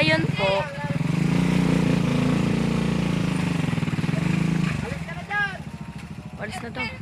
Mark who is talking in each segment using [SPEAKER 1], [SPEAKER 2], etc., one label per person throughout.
[SPEAKER 1] ayun po. Alis na daw.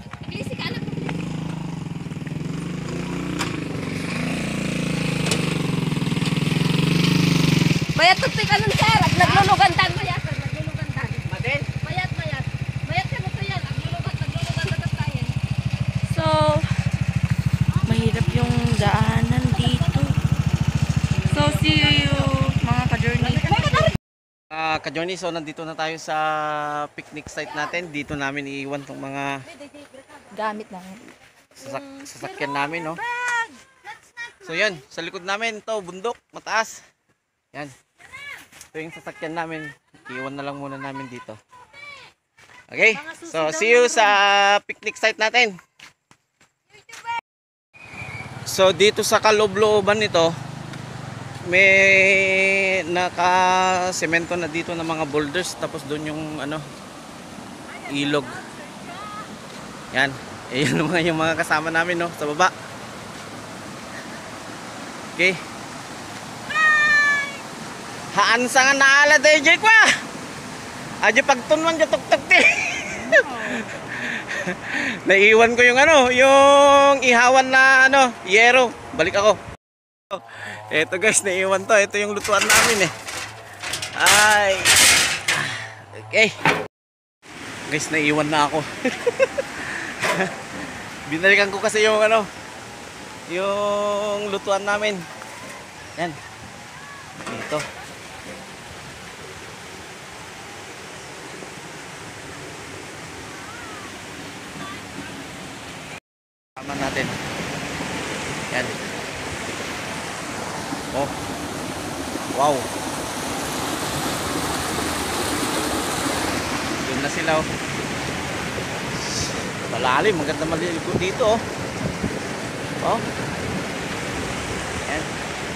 [SPEAKER 1] Bayat tugtog ka nun, sir. Naglulugandan. Bayat, sir. Naglulugandan. Madin? Bayat, bayat. Bayat ka mo to yan. Naglulugandan tayo. So, mahirap yung daanan dito. So, see you, mga ka-journey.
[SPEAKER 2] Ka-journey, so nandito na tayo sa picnic site natin. Dito namin iiwan tong mga
[SPEAKER 1] gamit namin.
[SPEAKER 2] Sasakyan namin, no? So, yan. Sa likod namin, to bundok, mataas. Yan. Ito yung sasakyan namin. Iwan na lang muna namin dito. Okay? So, see you sa picnic site natin. So, dito sa kaloob-looban nito, may naka-semento na dito ng mga boulders. Tapos doon yung ano, ilog. Yan. Ayan naman yung mga kasama namin, no? Sa baba. Okay. Haan sa nga naala tayo, Jake, wa? Adyo pagtunman dyan tuk-tuk, naiwan ko yung ano, yung ihawan na ano, yero. Balik ako. Eto guys, naiwan to. Ito yung lutuan namin eh. Ay. Okay. Guys, naiwan na ako. Binalikan ko kasi yung ano, yung lutuan namin. Yan. Ito. Tama natin. Yan. Oh. Wow. Doon na sila oh. Malalim, maganda maligo dito oh. Oh. Yan.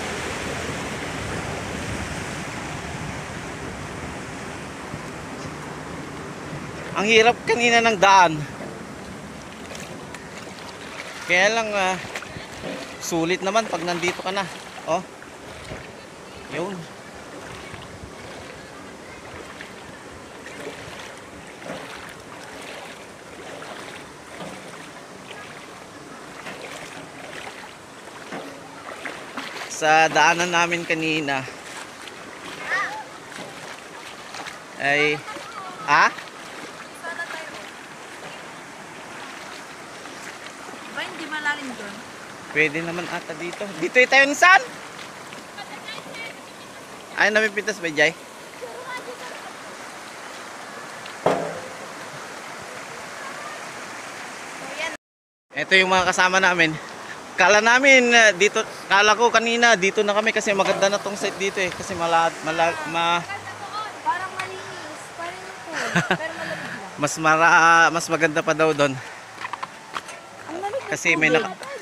[SPEAKER 2] Ang hirap kanina ng daan. Kaya lang sulit naman pag nandito ka na. Oh. Yun. Sa daanan namin kanina ay
[SPEAKER 1] Ba, hindi malalim doon?
[SPEAKER 2] pwede naman ata dito. Dito tayo saan? Ay, namipintas ba, Jai? Ito yung mga kasama namin. Kala namin dito, kala ko kanina dito na kami kasi maganda na tong site dito eh. Kasi parang
[SPEAKER 1] malinis. Parang ito. Pero malamig lang.
[SPEAKER 2] mas maganda pa daw doon. Kasi may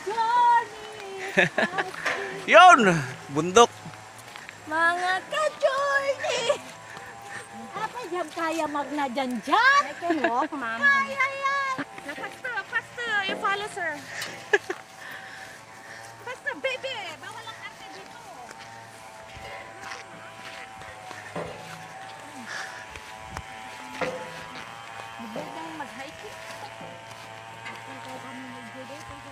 [SPEAKER 2] yun! Bundok!
[SPEAKER 1] Mga ka-journey!
[SPEAKER 3] Apa jam kaya magna dyan dyan?
[SPEAKER 1] I can walk, ma'am.
[SPEAKER 3] Kaya yan!
[SPEAKER 1] Faster, you follow, sir.
[SPEAKER 3] Basta baby! Bawal ang arte dito! Magandang mag-hiking. Kaya kami mag-journey kasi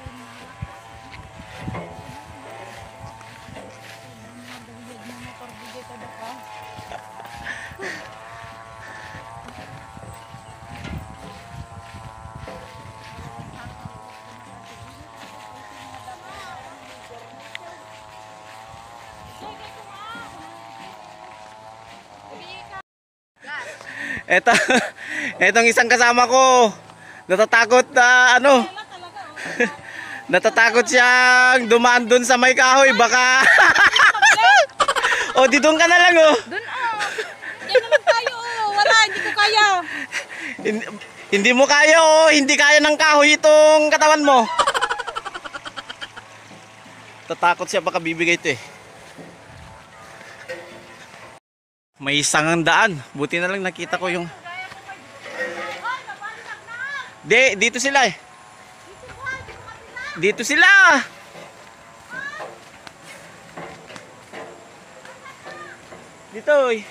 [SPEAKER 2] Etong isang kasama ko natatakot na ano natatakot siyang dumaan dun sa may kahoy baka o di doon ka na lang oh.
[SPEAKER 3] Doon Diyan naman tayo Wala, hindi ko kaya.
[SPEAKER 2] Hindi mo kaya oh. Hindi kaya ng kahoy itong katawan mo. Tatakot siya baka bibigay ito eh. May isang daan. Buti na lang nakita ko yung dito sila eh. Dito sila. Dito eh.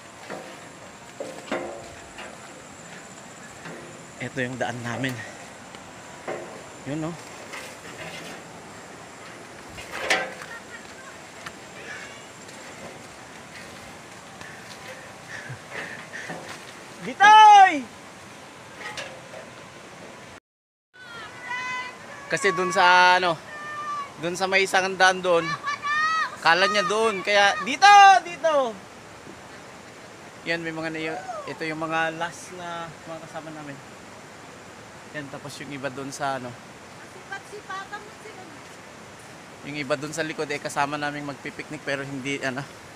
[SPEAKER 2] Ito yung daan namin. Yun oh. Ditoy! Kasi dun sa ano, dun sa may isang daan doon, kala niya doon, kaya dito, dito. Yan, may mga ito yung mga last na mga kasama namin. Yan, tapos yung iba doon sa ano, yung iba doon sa likod eh kasama naming magpipiknik pero hindi ano,